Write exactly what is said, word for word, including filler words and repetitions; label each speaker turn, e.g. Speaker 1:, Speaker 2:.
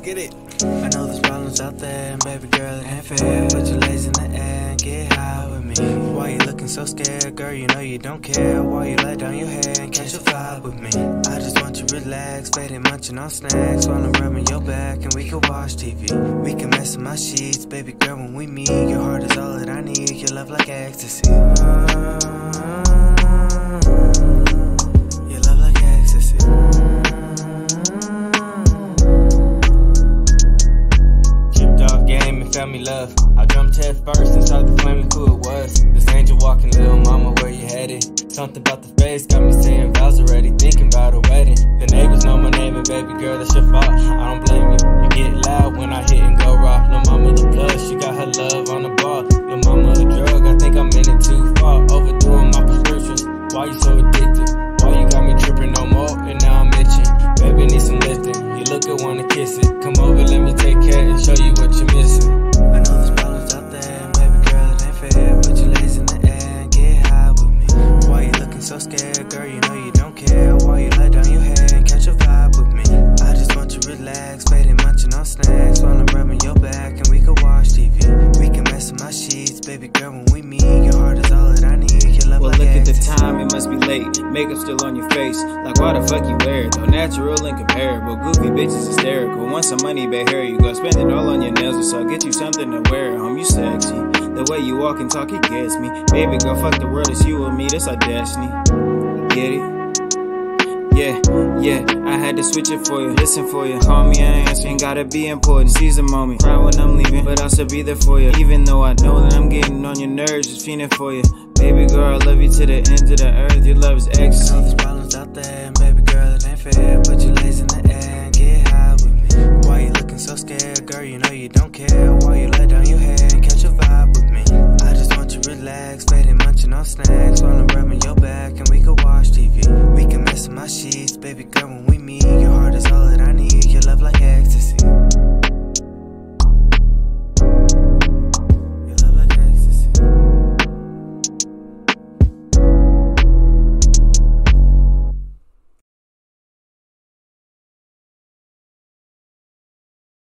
Speaker 1: get it.
Speaker 2: I know there's problems out there, and baby girl, it ain't fair. Put your legs in the air and get high with me. Why you looking so scared, girl? You know you don't care. Why you let down your hair and catch a vibe with me? I just want you relaxed, faded munching on snacks while I'm rubbing your back, and we can watch T V. We can mess with my sheets, baby girl, when we meet. Your heart is all that I need, your love like ecstasy. Your love like ecstasy. Chipped off game and found me love. I jumped head first and saw the flame, look who it was. This angel walking, little mama, where you headed? Something about the face got me saying vows already, thinking about a wedding. The neighbors know my name and baby girl, that's your fault. I don't blame you, you get loud when I hit and go raw. Lil' mama the plus, she got her love on the ball. Lil' mama a drug, I think I'm in it too far. Overdoing my prescriptions, why you so addicted? Why you got me tripping no more, and now I'm itching. Baby need some lifting, you look good, wanna kiss it. Come over, let me take care and show you what you're missing. I know there's problems out there, and baby girl, it ain't fair. Put your legs in the air and get high with me. Why you looking so scared, girl? You know you don't care. Why you let down your hair and catch a vibe with me? I just want you relaxed, faded munching on snacks while I'm rubbing your back, and we can watch T V. We can mess with my sheets, baby girl, when we meet. Your heart is all that I need. Your love
Speaker 3: well,
Speaker 2: like
Speaker 3: look at the
Speaker 2: ecstasy.
Speaker 3: time, it must be late. Makeup still on your face. Like, why the fuck you wear it? Though natural and comparable. Goofy bitches hysterical. Want some money, babe, here you go. Spend it all on your nails, so get you something to wear at home. You sexy. The way you walk and talk, it gets me. Baby girl, fuck the world, it's you and me. That's our destiny. Get it? Yeah, yeah, I had to switch it for you, listen for you. Call me, I answer, ain't gotta be important. Seize the moment, cry when I'm leaving, but I'll still be there for you. Even though I know that I'm getting on your nerves, just feeling for you. Baby girl, I love you to the ends of the earth. Your love is
Speaker 2: I know
Speaker 3: ecstasy.
Speaker 2: there's problems out there, and baby girl, it ain't fair. Put your legs in the air and get high with me. Why you looking so scared, girl? You know you don't care. Why you let down your hair